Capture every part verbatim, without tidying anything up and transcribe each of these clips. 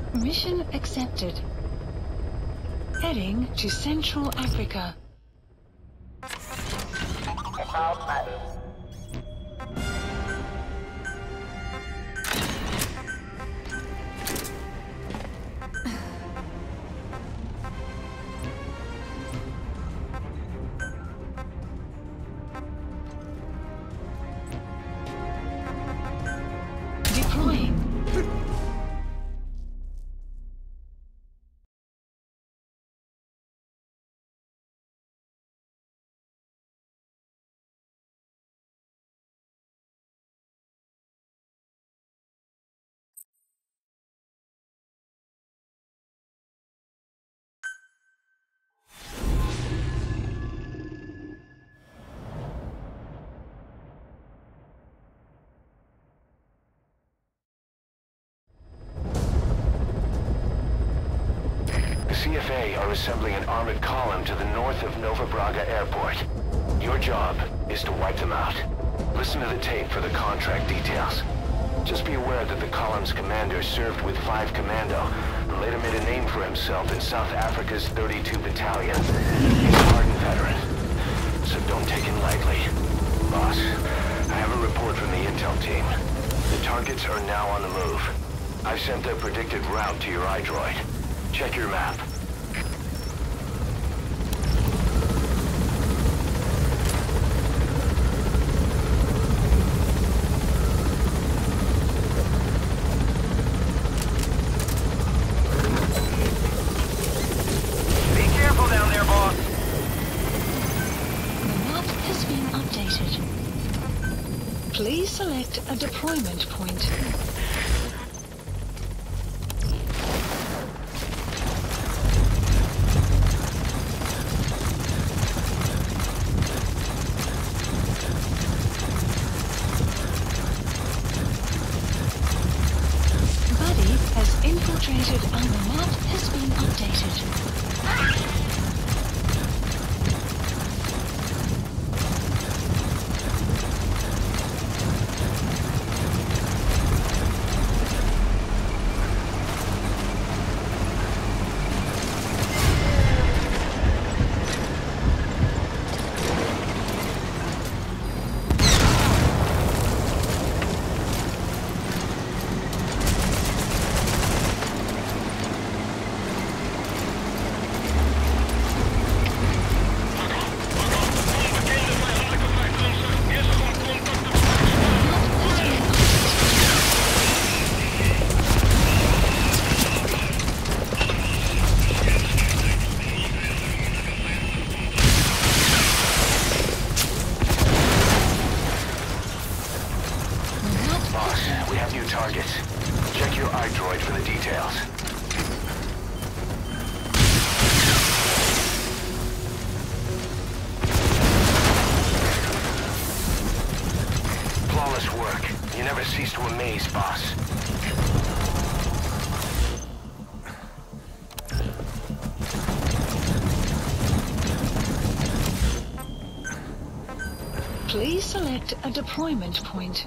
Mission accepted. Heading to Central Africa. Deploying. C F A are assembling an armored column to the north of Nova Braga Airport. Your job is to wipe them out. Listen to the tape for the contract details. Just be aware that the column's commander served with five Commando and later made a name for himself in South Africa's thirty-two Battalion. He's a hardened veteran, so don't take him lightly. Boss, I have a report from the intel team. The targets are now on the move. I've sent their predicted route to your iDroid. Check your map. Be careful down there, boss. The map has been updated. Please select a deployment point. Infiltrated and the map has been updated. We have new targets. Check your iDroid for the details. Flawless work. You never cease to amaze, boss. Please select a deployment point.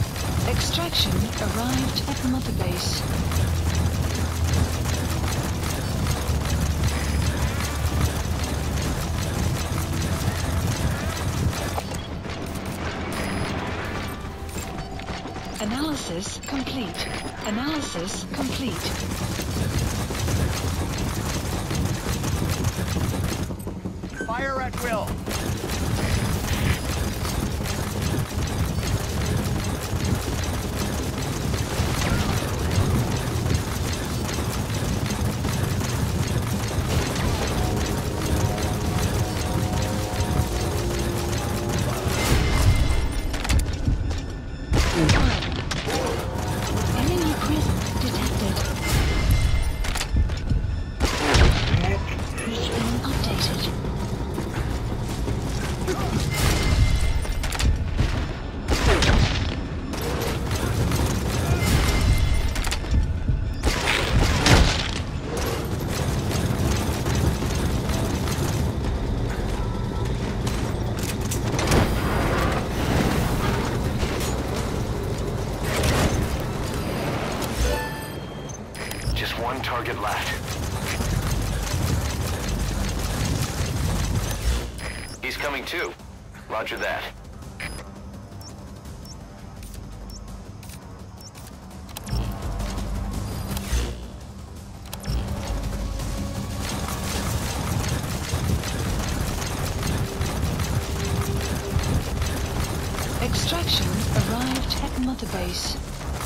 Extraction arrived at Mother Base. Analysis complete. Analysis complete. Fire at will. Enemy prison detected. Being updated. Just one target left. He's coming too. Roger that. Extraction arrived at Mother Base.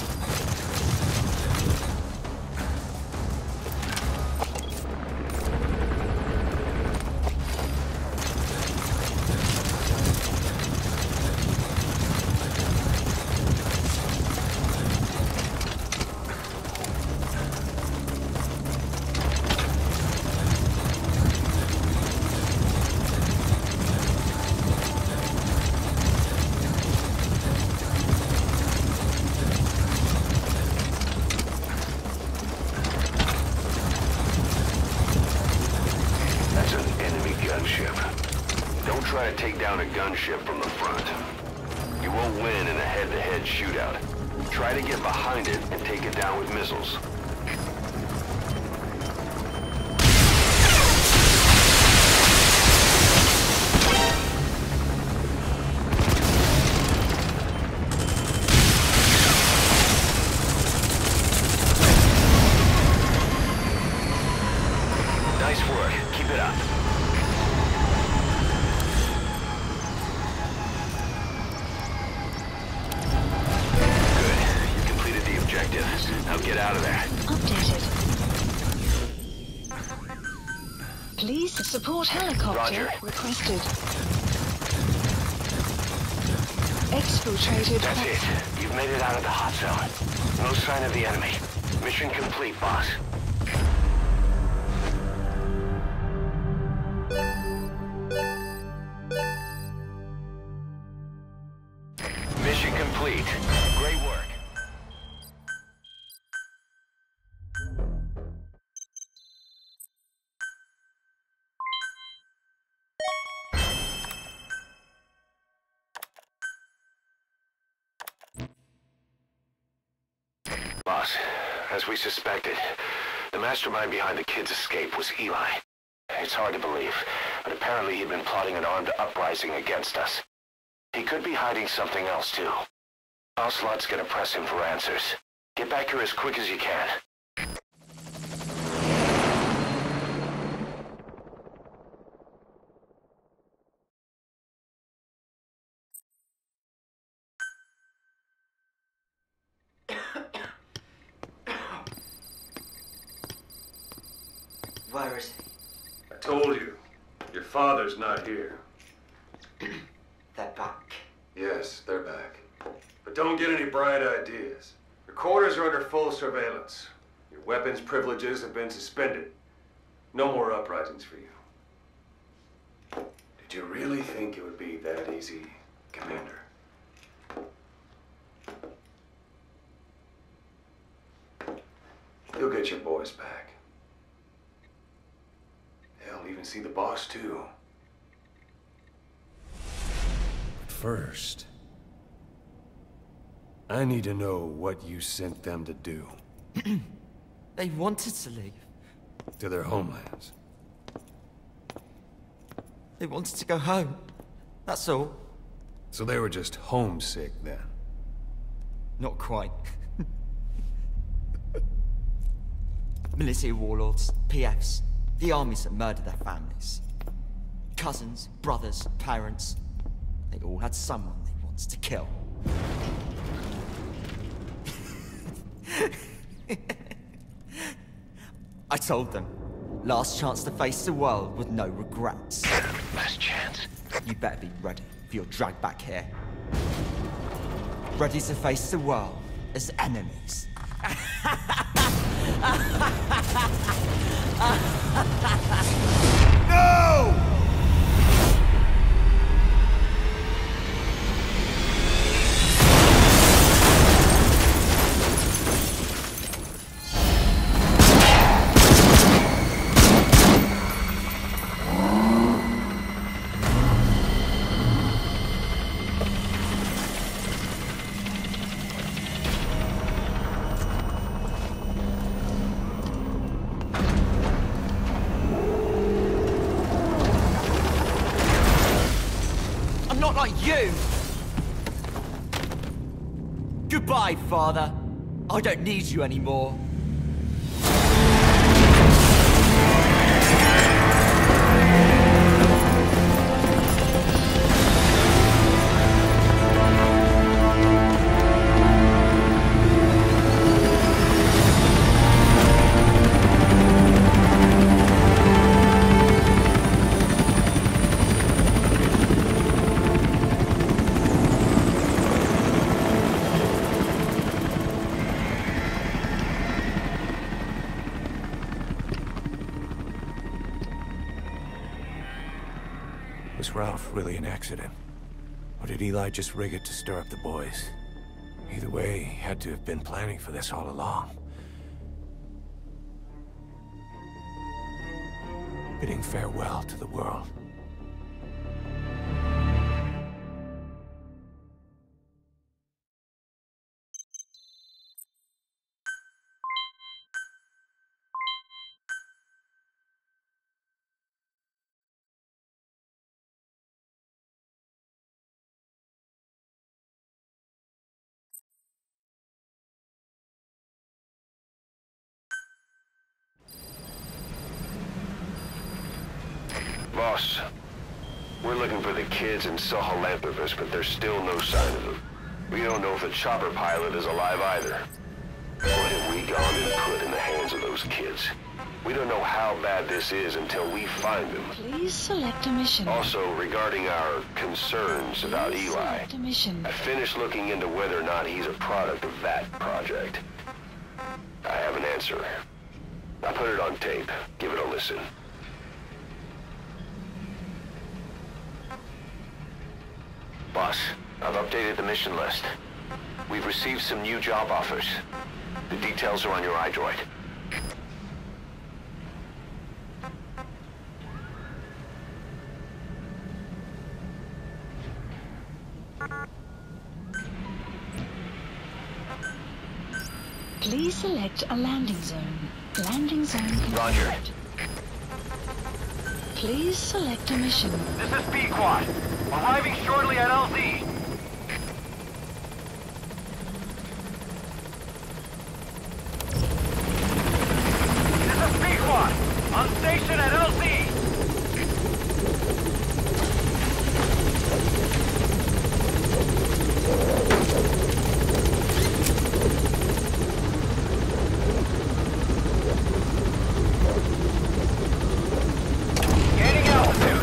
That's an enemy gunship. Don't try to take down a gunship from the front. You won't win in a head-to-head shootout. Try to get behind it and take it down with missiles. Nice work. Keep it up. Good. You completed the objective. Now get out of there. Updated. Please support helicopter Roger. requested. Exfiltrated. That's it. You've made it out of the hot zone. No sign of the enemy. Mission complete, boss. Mission complete. Great work. Boss, as we suspected, the mastermind behind the kid's escape was Eli. It's hard to believe, but apparently he'd been plotting an armed uprising against us. He could be hiding something else, too. Ocelot's gonna press him for answers. Get back here as quick as you can. Where is he? I told you. Your father's not here. They're back. Yes, they're back. But don't get any bright ideas. Your quarters are under full surveillance. Your weapons privileges have been suspended. No more uprisings for you. Did you really think it would be that easy, Commander? You'll get your boys back. They'll even see the boss, too. But first, I need to know what you sent them to do. They wanted to leave. To their homelands. They wanted to go home. That's all. So they were just homesick then. Not quite. Militia warlords, P Fs, the armies that murder their families. Cousins, brothers, parents. They all had someone they wanted to kill. I told them, last chance to face the world with no regrets. Last chance? You better be ready for your drag back here. Ready to face the world as enemies. No! Not like you! Goodbye, Father. I don't need you anymore. Was Ralph really an accident? Or did Eli just rig it to stir up the boys? Either way, he had to have been planning for this all along. Bidding farewell to the world. Boss, we're looking for the kids in Soholampovich, but there's still no sign of them. We don't know if the chopper pilot is alive either. What have we gone and put in the hands of those kids? We don't know how bad this is until we find them. Please select a mission. Also, regarding our concerns about Please Eli, select a mission. I finished looking into whether or not he's a product of that project. I have an answer. I put it on tape. Give it a listen. Boss, I've updated the mission list. We've received some new job offers. The details are on your iDroid. Please select a landing zone. Landing zone confirmed. Roger. Please select a mission. This is Pequod. Arriving shortly at L Z. This is Pequod. On station at L Z. Gaining altitude.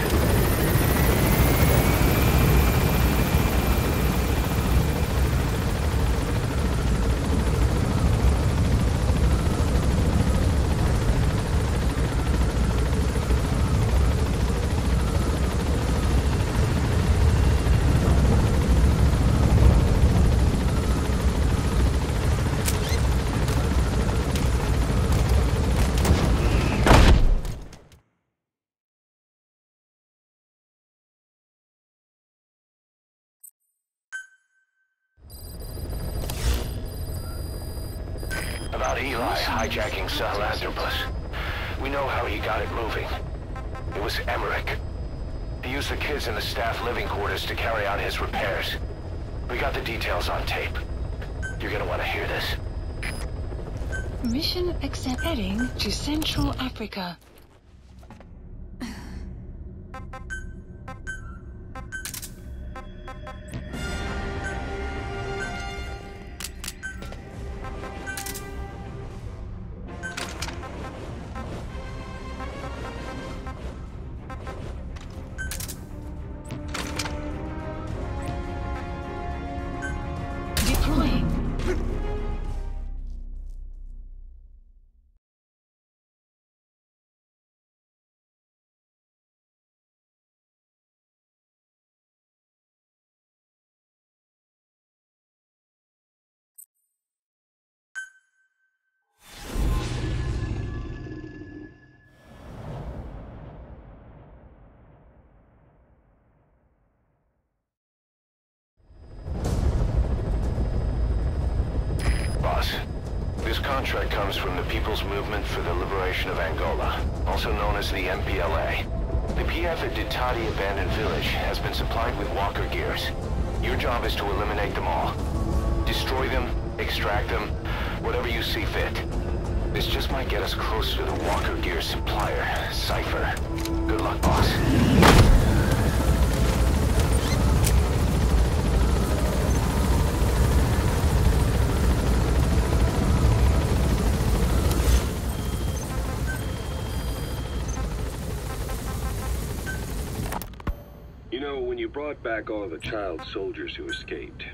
About Eli hijacking Sahelanthropus. We know how he got it moving. It was Emmerich. He used the kids in the staff living quarters to carry out his repairs. We got the details on tape. You're gonna want to hear this. Mission accept. Heading to Central Africa. Deploying. This contract comes from the People's Movement for the Liberation of Angola, also known as the M P L A. The P F at Ditati Abandoned Village has been supplied with walker gears. Your job is to eliminate them all. Destroy them, extract them, whatever you see fit. This just might get us closer to the walker gear supplier, Cypher. Good luck, boss. You know, when you brought back all the child soldiers who escaped,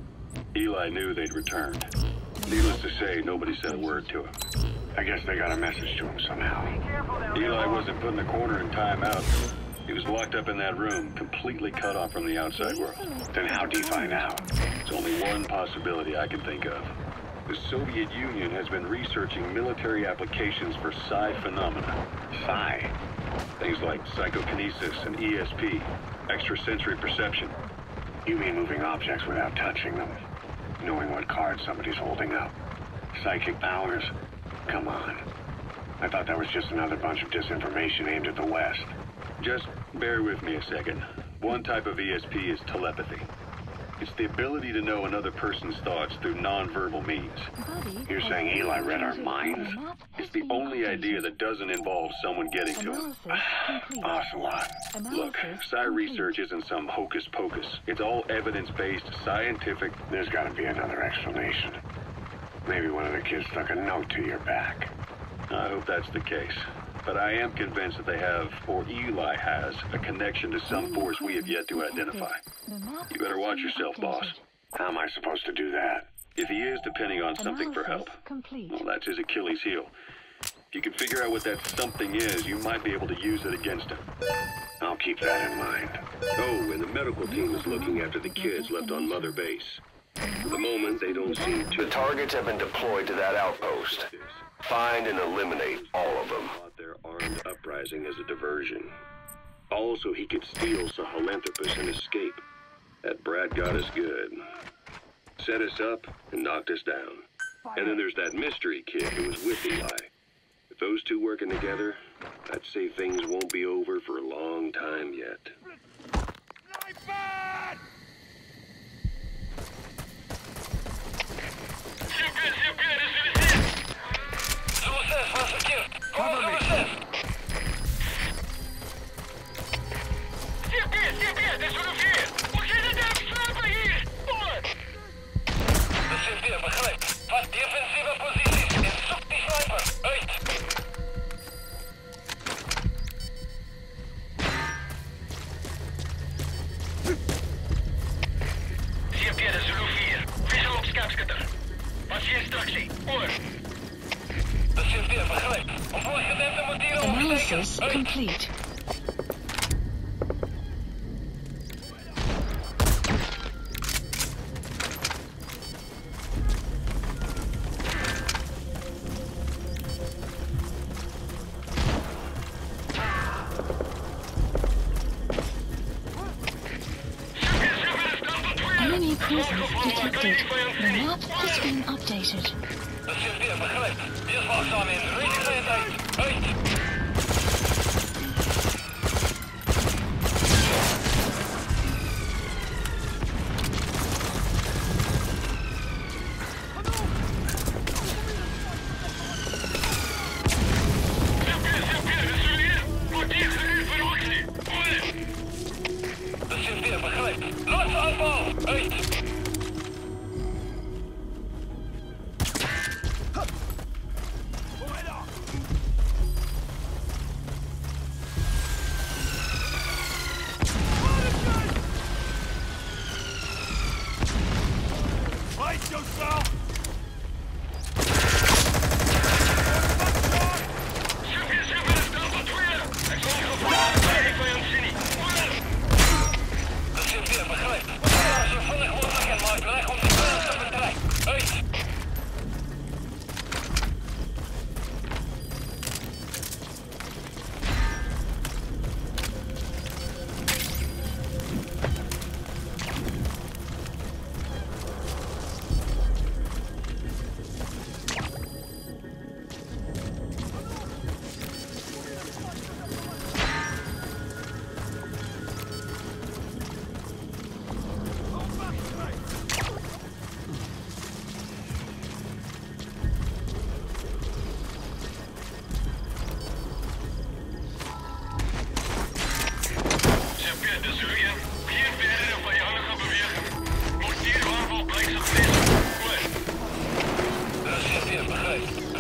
Eli knew they'd returned. Needless to say, nobody said a word to him. I guess they got a message to him somehow. Eli wasn't put in the corner in timeout. He was locked up in that room, completely cut off from the outside world. Then how'd he find out? There's only one possibility I can think of. The Soviet Union has been researching military applications for psi phenomena. Psi? Things like psychokinesis and E S P, extrasensory perception. You mean moving objects without touching them? Knowing what card somebody's holding up? Psychic powers? Come on. I thought that was just another bunch of disinformation aimed at the West. Just bear with me a second. One type of E S P is telepathy. It's the ability to know another person's thoughts through non-verbal means. You're saying Eli read our minds? It's the only idea that doesn't involve someone getting to him. Ocelot. Look, psi research isn't some hocus pocus. It's all evidence-based, scientific. There's gotta be another explanation. Maybe one of the kids stuck a note to your back. I hope that's the case. But I am convinced that they have, or Eli has, a connection to some force we have yet to identify. You better watch yourself, boss. How am I supposed to do that? If he is depending on something for help, well, that's his Achilles heel. If you can figure out what that something is, you might be able to use it against him. I'll keep that in mind. Oh, and the medical team is looking after the kids left on Mother Base. For the moment, they don't seem to... The targets have been deployed to that outpost. Find and eliminate all of them. Their armed uprising as a diversion. Also, he could steal Sahelanthropus and escape. That brat got us good. Set us up and knocked us down. And then there's that mystery kid who was with Eli. With those two working together, I'd say things won't be over for a long time yet. Cover me! Теперь, теперь, ты сюда hier! Begin de sniper hier! Voor! Dat zijn weer begrijp. Vat defensieve posities en zoek die sniper. Uit! Теперь, Zulu vier. Visual op scoutskitter. Wat je instructie? Oor! Dat zijn weer begrijp. Analysis complete. Enemy presence detected. The map has been updated. Dat zijn weer begrijp. Weer wachtzaam in. Redigheid uit. Uit!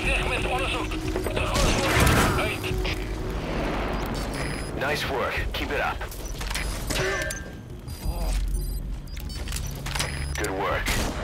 Bezig met onderzoek. De grootste uit. Nice work. Keep it up. Good work.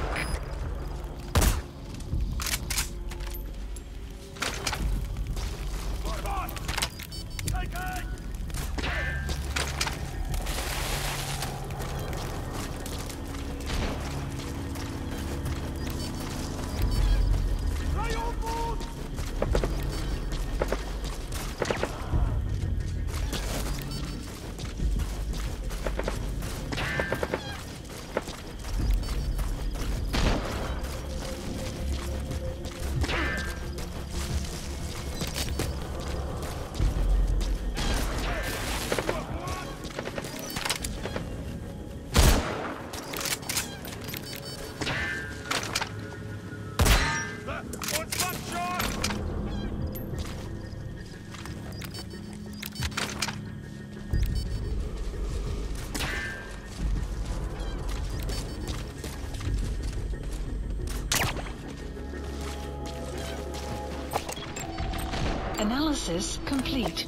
Analysis complete.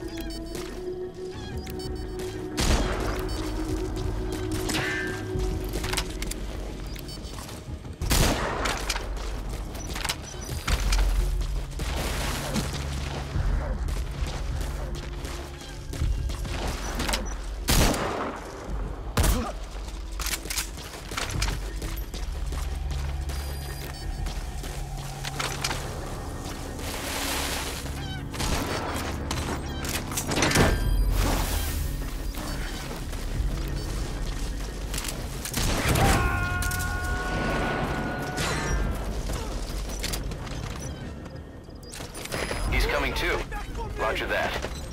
Coming too. Roger that.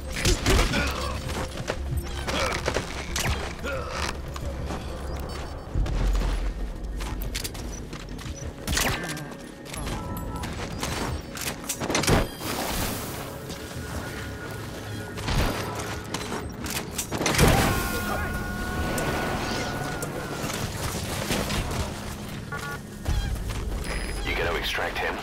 You gonna extract him?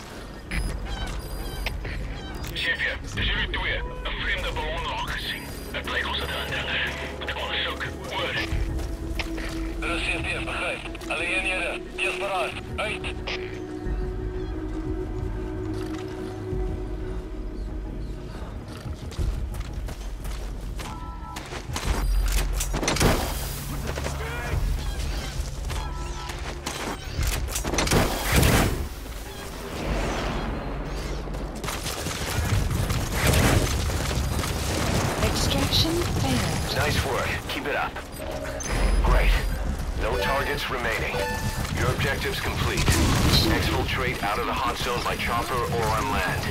Chefje, is jullie twee een vreemde ballonlog gezien? Het bleek ons dat aannemen. Het onderzoek, woord. Er is C P F, begrijp. Alle eenheden, eerst paraat. Uit. Extraction failed. Nice work. Keep it up. Great. No targets remaining. Your objective's complete. Exfiltrate out of the hot zone by chopper or on land.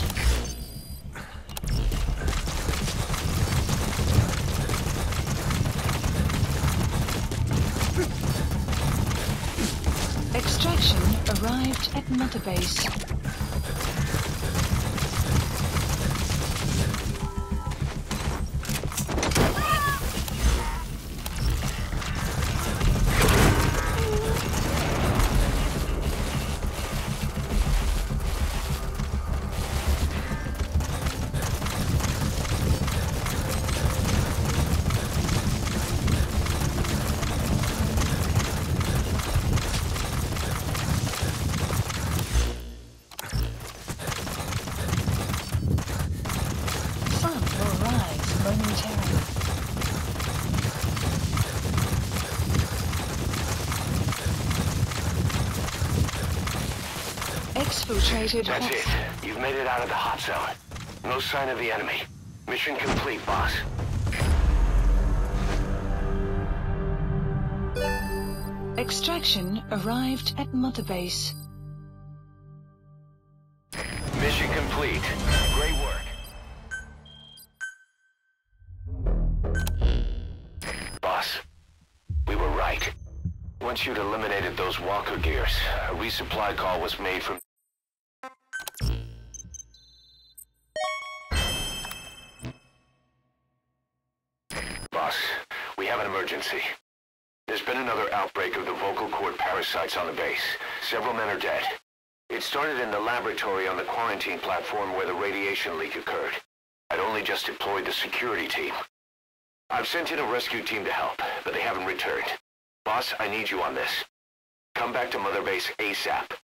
Extraction arrived at Mother Base. Momentarily. Exfiltrated. That's it. You've made it out of the hot zone. No sign of the enemy. Mission complete, boss. Extraction arrived at Mother Base. Mission complete. Great work. Boss, we were right. Once you'd eliminated those walker gears, a resupply call was made from... Boss, we have an emergency. There's been another outbreak of the vocal cord parasites on the base. Several men are dead. It started in the laboratory on the quarantine platform where the radiation leak occurred. I'd only just deployed the security team. I've sent in a rescue team to help, but they haven't returned. Boss, I need you on this. Come back to Mother Base ASAP.